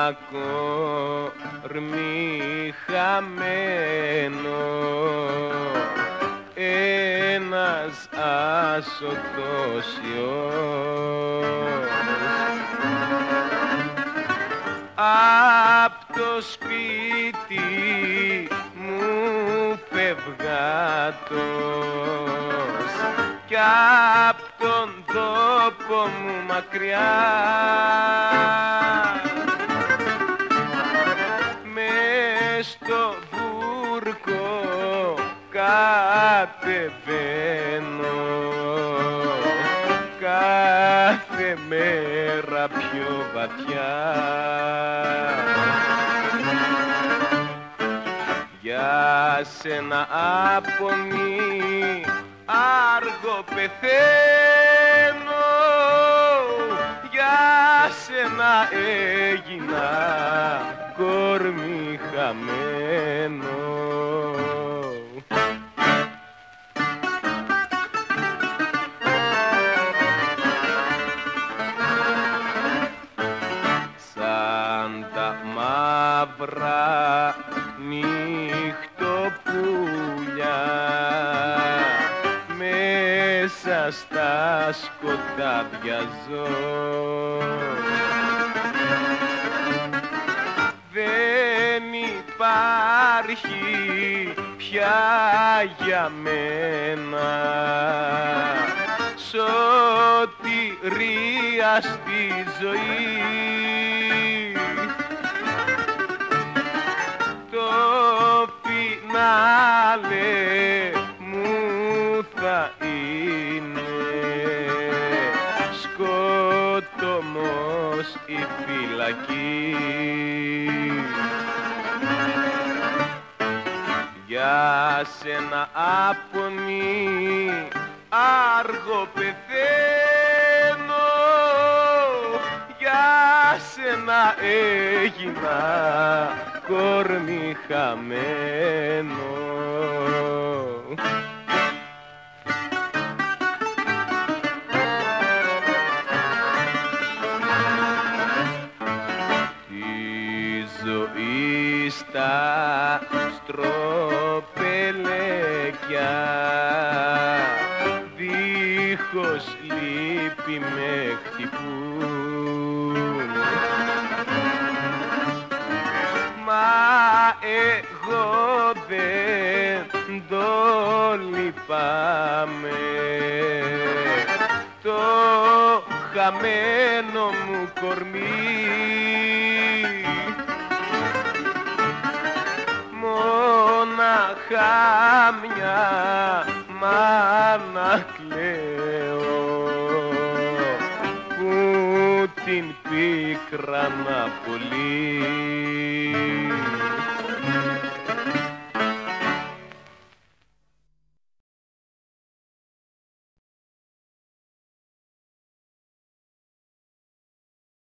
κορμί χαμένο, ένας άσωτος ιός. Απ' το σπίτι μου φευγάτος κι απ' τον τόπο μου μακριά, μες στο βούρκο κατεβαίνω κάθε μέρα πιο βαθιά. Για σένα άπονη άργο πεθαίνω, για σένα έγινα κορμί χαμένο. Σαν τα μαύρα νυχτοπούλια μέσα στα σκοτάδια ζω, δεν υπάρχει πια για μένα σωτηρία στη ζωή. Το φινάλε μου θα είναι σκότωμος η φυλακή. Για σένα άπονη άργο πεθαίνω, για σένα έγινα κορμί χαμένο. Τη ζωή στα στροπελέκια δίχως λύπη με χτυπούν, μα εγώ δεν το λυπάμαι το χαμένο μου κορμί. Μονάχα μια μάνα κλαίω που την πίκρανα πολύ.